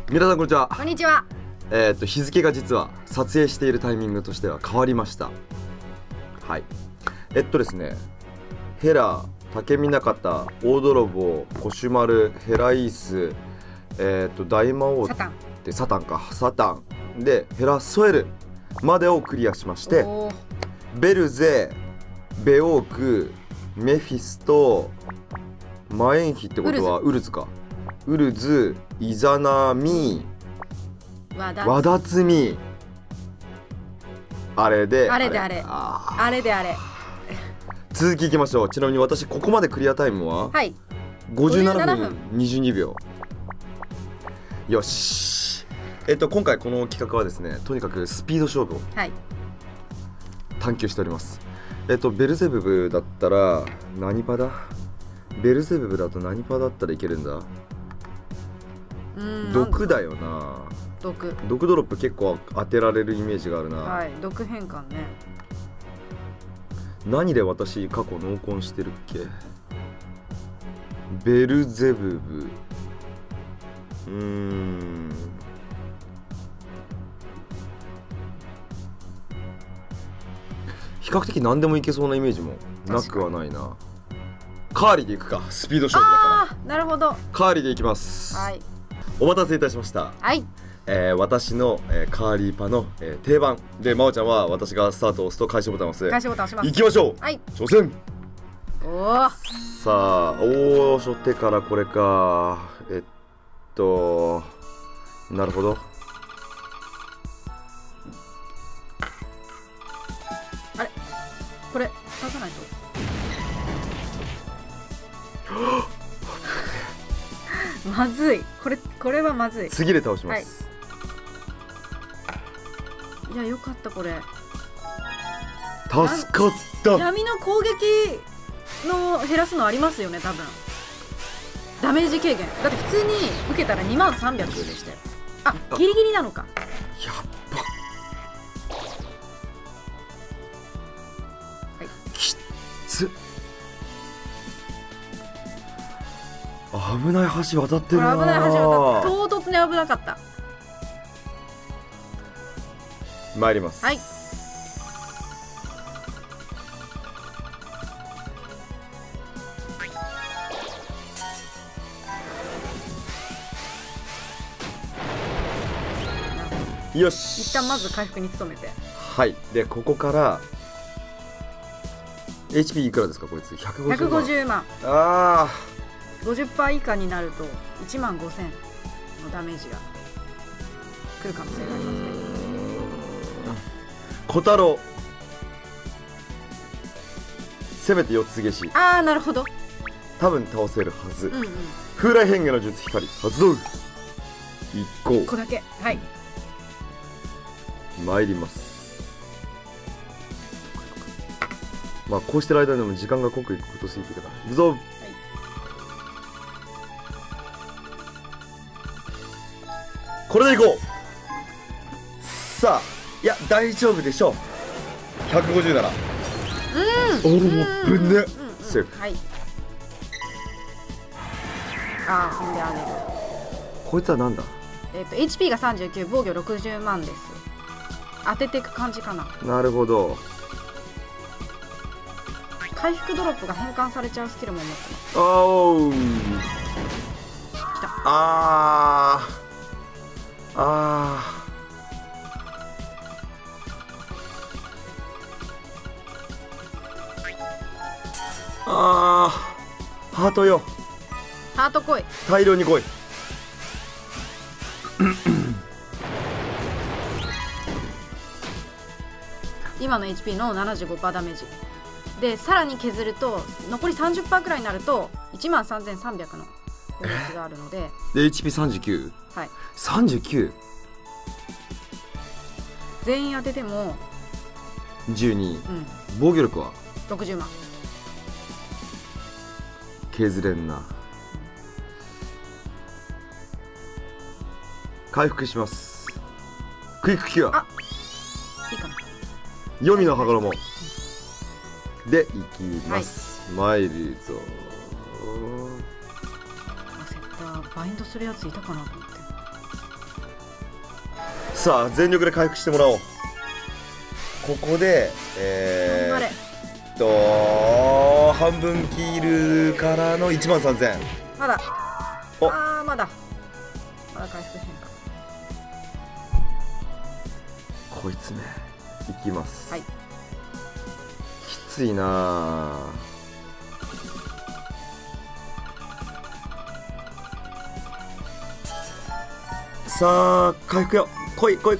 皆さんこんにちは。 こんにちは。 日付が実は撮影しているタイミングとしては変わりました。はい。ですね、ヘラ、竹見中田、大泥棒、コシュマル、ヘライース、大魔王でサタンでヘラソエルまでをクリアしまして、ベルゼ、ベオーク、メフィスト、マエンヒってことはウルズか。ウルズ、イザナミ、ワダツミ、あれであれ。続きいきましょう。ちなみに私ここまでクリアタイムは57分22秒。よし。今回この企画はですね、とにかくスピード勝負を探求しております。ベルゼブブだったら何パだ？ベルゼブブだと何パだったらいけるんだ？毒だよな。毒ドロップ結構当てられるイメージがあるな。 はい、毒変換ね。 何で私過去濃紺してるっけ？ベルゼブブ。比較的何でもいけそうなイメージもなくはないな。カーリーでいくか。スピード勝負だから。 なるほど。 カーリーでいきます。 はい。 お待たせいたしました。 はい。 私の、カーリーパの、定番で、まおちゃんは私がスタートを押すと開始ボタンを押す。 開始ボタン押します。 行きましょう。 はい。 挑戦。 さあ、初手からこれか。なるほど。 あれ、これ出さないと。まずい。これはまずい。 次で倒します。 いや、よかったこれ。 助かった。 闇の攻撃の減らすのありますよね、多分。ダメージ軽減。だって普通に受けたら2300でしたよ。あ、ギリギリなのか。 やっば。きっつ。危ない橋渡ってるな。 危ない橋渡った。唐突に危なかった。 参ります。 はい。 よし。 一旦まず回復に努めて。 はい。でここから HP いくらですかこいつ。150万。ああ。 50% 以下になると1万5000のダメージが来る可能性がありますね。 小太郎せめて4つ消し。 ああ、なるほど。 多分倒せるはず。風来変化の術光発動。1個だけ。はい。 参ります。まあこうしてる間でも時間が濃くいくことすぎてから行くぞ。これでいこう。さあ、いや大丈夫でしょう。150なら。おお、ぶんね。セーフ。 はい。ああ、そんであげる。 こいつはなんだ。 HP が39、防御60万です。当てていく感じかな。 なるほど。 回復ドロップが変換されちゃうスキルも持ってます。 おお。 きた。 ハートよ。 ハート来い。 大量に来い。 今の HP の 75% ダメージで、さらに削ると残り 30% くらいになると 13,300 の攻撃があるので、 で HP39。 はい。 39。 全員当てても 12。防御力は 60万。 削れんな。回復します。クイックキュア。 いいかな。 黄泉の羽衣でいきます。参るぞ。 焦った。バインドするやついたかなと思って。 さあ全力で回復してもらおう。ここで頑張れ。 半分切るからの13000。 まだおまだ回復へんか。 こいつめいきます。 はい。 きついなあ。さあ回復よ。来い。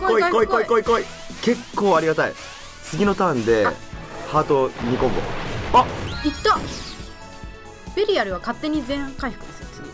結構ありがたい。次のターンでハート2コンボ。あ、 いった。ベリアルは勝手に全回復ですよ。次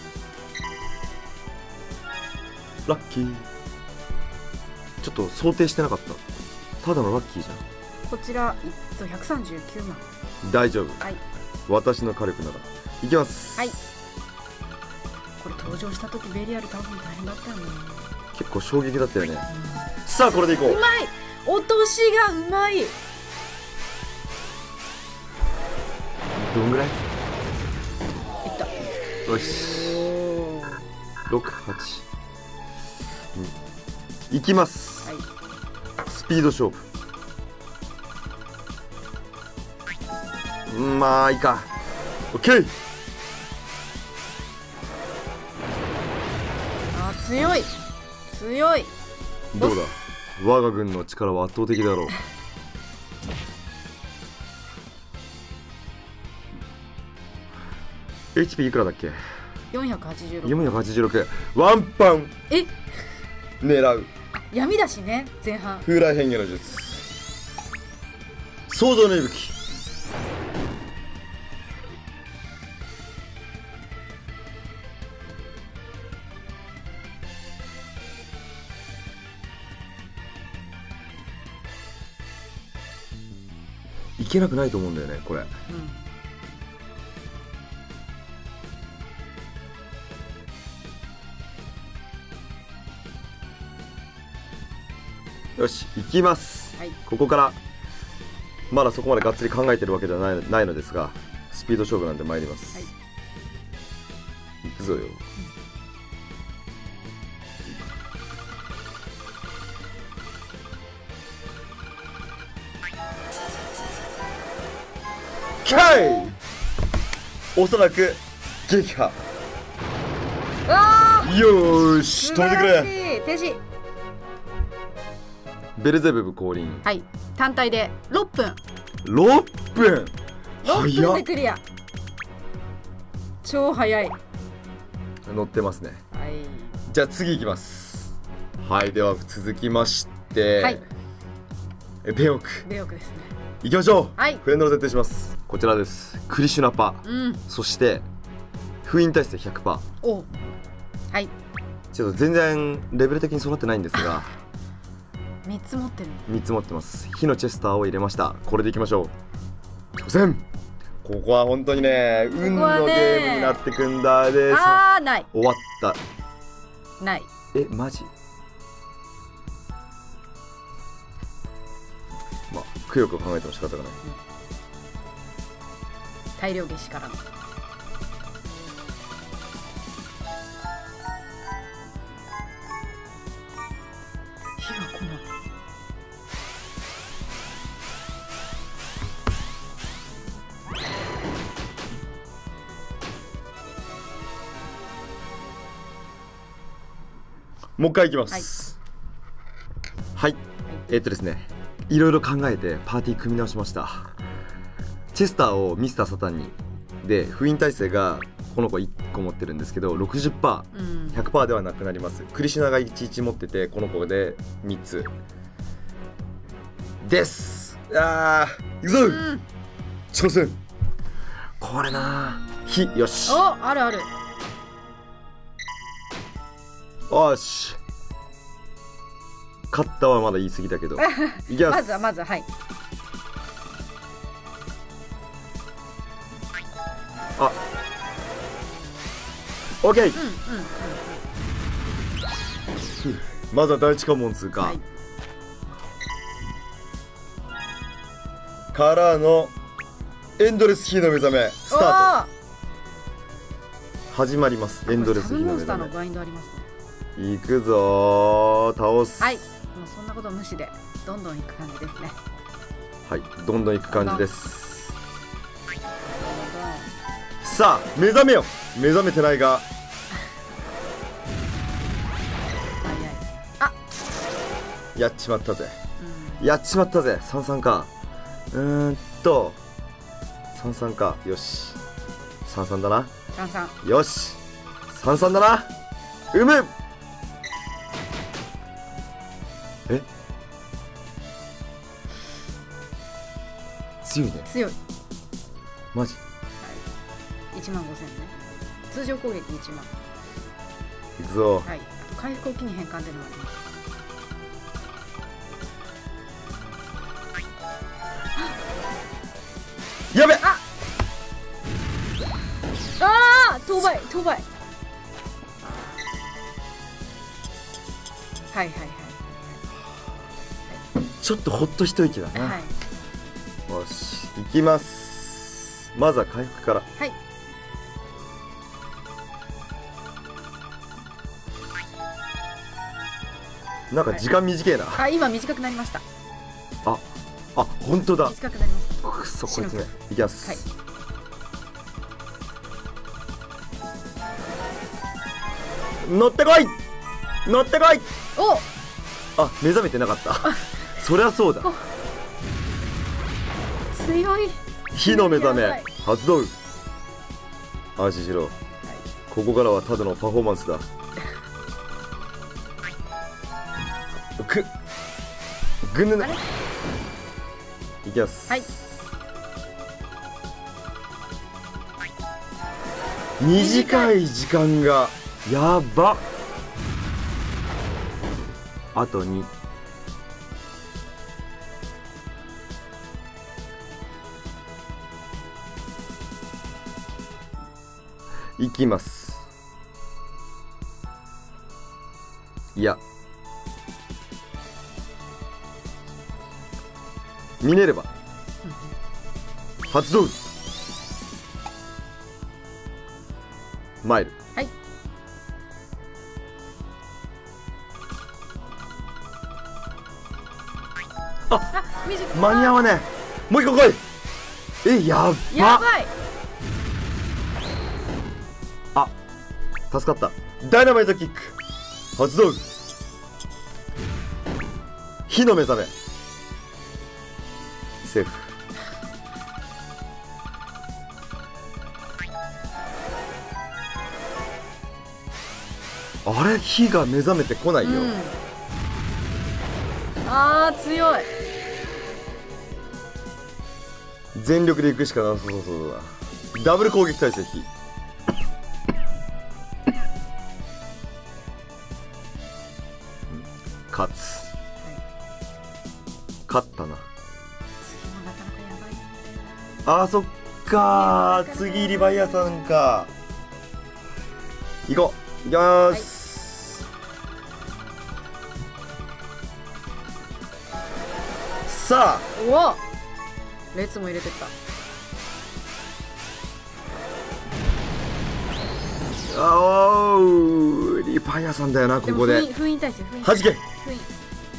ラッキー。ちょっと想定してなかった。ただのラッキーじゃん。 こちら139万。 大丈夫。 はい。 私の火力ならいきます。 はい。これ登場した時ベリアル倒すの大変だったよね。 結構衝撃だったよね。さあこれでいこう。 うまい。落としがうまい。 どんぐらい？いった。 よし。6、8。いきます。 はい。 スピード勝負。まあいいか。オッケー。 強い。 どうだ、我が軍の力は圧倒的だろう。HP いくらだっけ ？486。 486。ワンパン狙う。 闇だしね。前半風来変化の術。創造の息吹。いけなくないと思うんだよねこれ。よし行きます、 はい。 ここからまだそこまでがっつり考えてるわけではないのですが、スピード勝負なんで参ります、 はい。 行くぞよ。おそらく撃破。よーし飛んでくれ。 停止。 ベルゼブブ降臨。 はい。単体で6分。 6分 6分でクリア。超早い。 乗ってますね。 はい。 じゃあ次いきます。はい、では続きまして、 はい。 ベオクですね。 いきましょう。 はい。 フレンドの設定します。こちらです。クリシュナパ、そして封印耐性 100%。 お、はい。 ちょっと全然レベル的に育ってないんですが 3つ持ってる。 3つ持ってます。火のチェスターを入れました。これでいきましょう。挑戦。ここは本当にね、運のゲームになってくんだ。でない。 終わった。 ない。 マジ。まあくよくよ考えても仕方がない。 大量消しからの火が来ない。 もう一回いきます。はい、ですね、いろいろ考えてパーティー組み直しました。チェスターをミスターサタンにで、封印耐性がこの子1個持ってるんですけど 60%、100% ではなくなります。クリシュナが11持ってて、この子で3つです。いくぞ、挑戦。これな火、よし。 ある。 よし、勝ったはまだ言い過ぎだけどいきます。 まずはい。 オッケー。まずは第一関門通過、はい、からのエンドレス火の目覚めスタート。始まります。エンドレス火の目覚め。 サブモンスターのバインドありますね。 いくぞー、倒す。 はい、もうそんなこと無視でどんどんいく感じですね。 はい、どんどんいく感じです。 どんどんさあ目覚めよ。目覚めてないが、 早い。あ、 やっちまったぜ。 うん、 やっちまったぜ。33か。33か。よし、33だな。 33。 よし、33だな。むえ、強いね。 強い。 マジ。 はい、1万5000ね。通常攻撃1万。 いくぞ。 はい、あと回復を機に変換っていうのもあります。 やべ。 ああ、当倍当倍。はいはいはいちょっとほっと一息だな。 はいはいよし、いきます。まずは回復から。 はい。 なんか時間短いな。 あ、今短くなりました。 あ、本当だ。 短くなりました。 くっそ、こいつね。いきます。 はい。 乗ってこい。乗ってこい。 お、 あ、目覚めてなかった。そりゃそうだ。 強い。 火の目覚めやばい。 発動。安心しろ。 はい、 ここからはただのパフォーマンスだ。ぐぬぬ。 あれ。 いきます。 はい。 短い時間がやば。あと2。いきます。いや、ミネルヴァ発動。マイル。 はい。 あ、 短い。 間に合わねえ。もう一個来い。え、やば。 やばい。 あ、助かった。ダイナマイトキック発動。火の目覚めセーフ。あれ、火が目覚めてこないよ。 うん、あー強い。 全力で行くしかなさそうだ。ダブル攻撃耐性火。勝つ。勝ったな。 次もなかなかやばいんだよな。 あー、そっかー。次リヴァイアさんか。行こう。行きまーす。さあ、 おお、列も入れてった。 おー、リヴァイアさんだよな、ここで。 封印対戦、封印。 はじけ。 封印。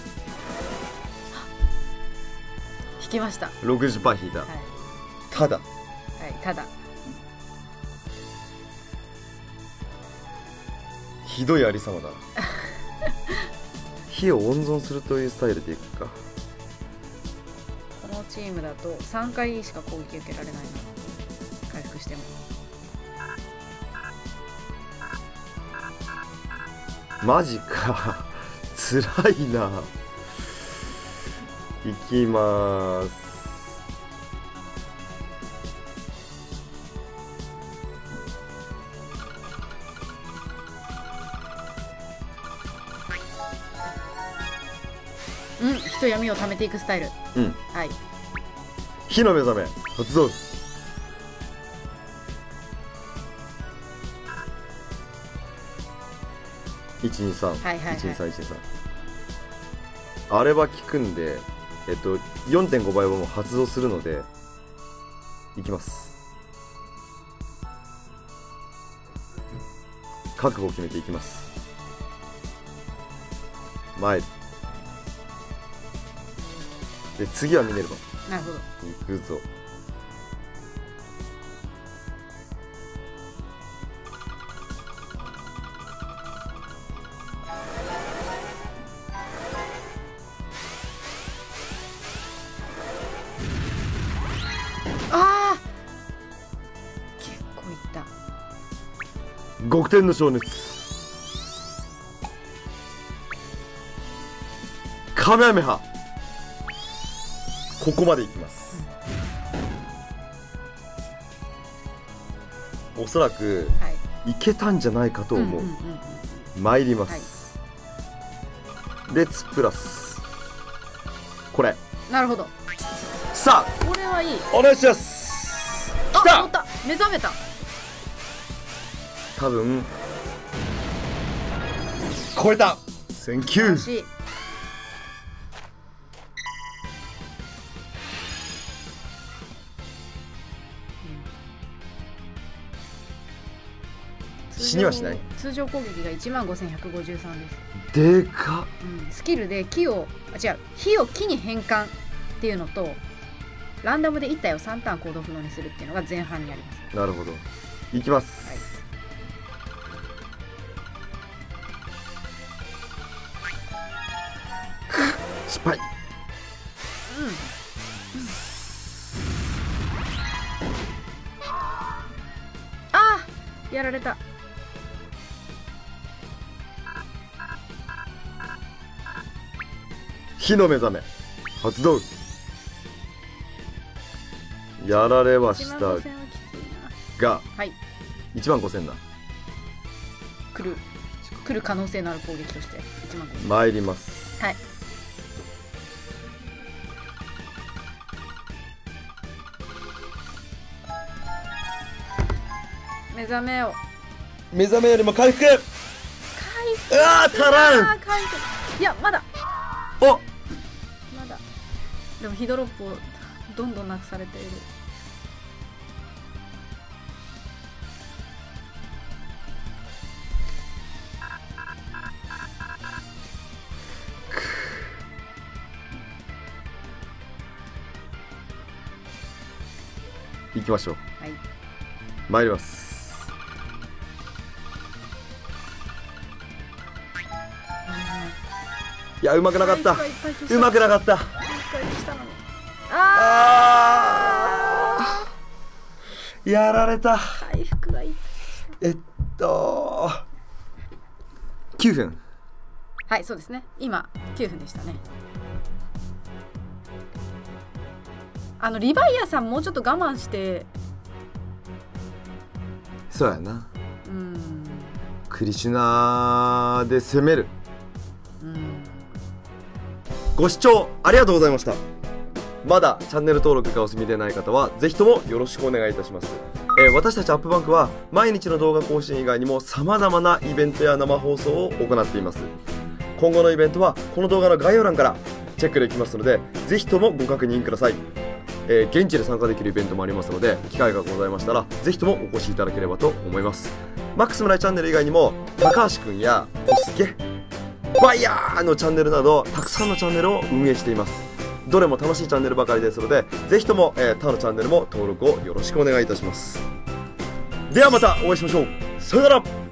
引きました。 60%引いた。 はい。 ただ、 はい、ただ。 ひどいありさまだな。火を温存するというスタイルでいくか。 このチームだと3回しか攻撃受けられないな。回復しても。 マジか。つらいな。いきまーす。 うん、人闇を貯めていくスタイル。 うん。 はい。 火の目覚め発動。123、 はいはいはい 123、あれは効くんで、4.5 倍はもう発動するので、いきます。覚悟を決めていきます。 前で次はミネルヴァ。 なるほど。 行くぞ。 ああ結構いった。 極点の情熱。カメハメハ。ここまでいきます、おそらく、 はい、 いけたんじゃないかと思う。参ります、はい、レッツプラスこれ。 なるほど。 さあこれはいい。 お願いします。きた。 目覚めた。 多分超えた。センキュー。死にはしない。 通常攻撃が15153です。 でかっ、 スキルで火を木に変換っていうのとランダムで1体を3ターン行動不能にするっていうのが前半にあります。 なるほど。いきます、はい、失敗。 あーやられた。 火の目覚め発動。やられはしたが、 はい、 1万5000だ。 来る可能性のある攻撃として1万5000 参ります。 はい。目覚めよ。 目覚めよりも回復。うわー足らん。 いやまだおまだ。でもヒドロップをどんどんなくされている。 行きましょう。 はい。 参ります。いや、うまくなかった。うまくなかった。やられた。 回復がいい。 9分。 はい、そうですね。今9分でしたね。リヴァイアさんもうちょっと我慢して。 そうやな。クリシュナで攻める。ご視聴ありがとうございました。まだチャンネル登録がお済みでない方はぜひともよろしくお願いいたします。私たちアップバンクは毎日の動画更新以外にも様々なイベントや生放送を行っています。今後のイベントはこの動画の概要欄からチェックできますのでぜひともご確認ください。現地で参加できるイベントもありますので機会がございましたらぜひともお越しいただければと思います。マックス村井チャンネル以外にも高橋くんやコスケバイヤーのチャンネルなどたくさんのチャンネルを運営しています。どれも楽しいチャンネルばかりですのでぜひとも、他のチャンネルも登録をよろしくお願いいたします。ではまたお会いしましょう。さよなら。